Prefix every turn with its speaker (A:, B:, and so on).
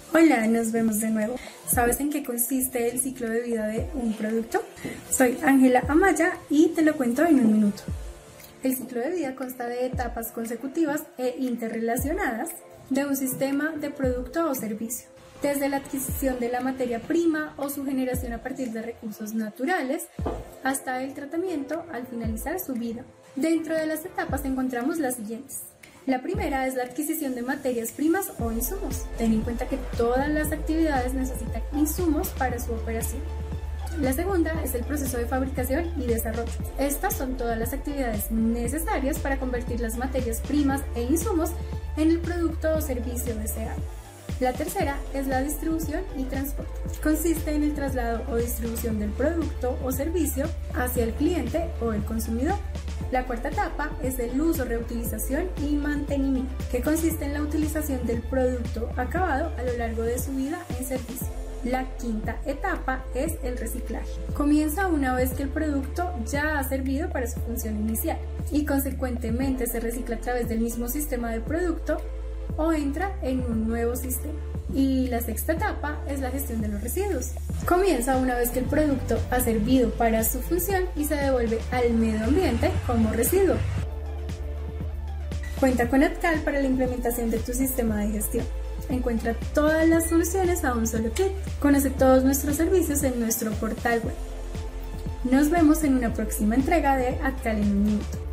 A: Hola, nos vemos de nuevo. ¿Sabes en qué consiste el ciclo de vida de un producto? Soy Ángela Amaya y te lo cuento en un minuto. El ciclo de vida consta de etapas consecutivas e interrelacionadas de un sistema de producto o servicio, desde la adquisición de la materia prima o su generación a partir de recursos naturales hasta el tratamiento al finalizar su vida. Dentro de las etapas encontramos las siguientes. La primera es la adquisición de materias primas o insumos. Ten en cuenta que todas las actividades necesitan insumos para su operación. La segunda es el proceso de fabricación y desarrollo. Estas son todas las actividades necesarias para convertir las materias primas e insumos en el producto o servicio deseado. La tercera es la distribución y transporte. Consiste en el traslado o distribución del producto o servicio hacia el cliente o el consumidor. La cuarta etapa es el uso, reutilización y mantenimiento, que consiste en la utilización del producto acabado a lo largo de su vida en servicio. La quinta etapa es el reciclaje. Comienza una vez que el producto ya ha servido para su función inicial y consecuentemente se recicla a través del mismo sistema de producto o entra en un nuevo sistema. Y la sexta etapa es la gestión de los residuos. Comienza una vez que el producto ha servido para su función y se devuelve al medio ambiente como residuo. Cuenta con ADCAL para la implementación de tu sistema de gestión. Encuentra todas las soluciones a un solo clic. Conoce todos nuestros servicios en nuestro portal web. Nos vemos en una próxima entrega de ADCAL en un minuto.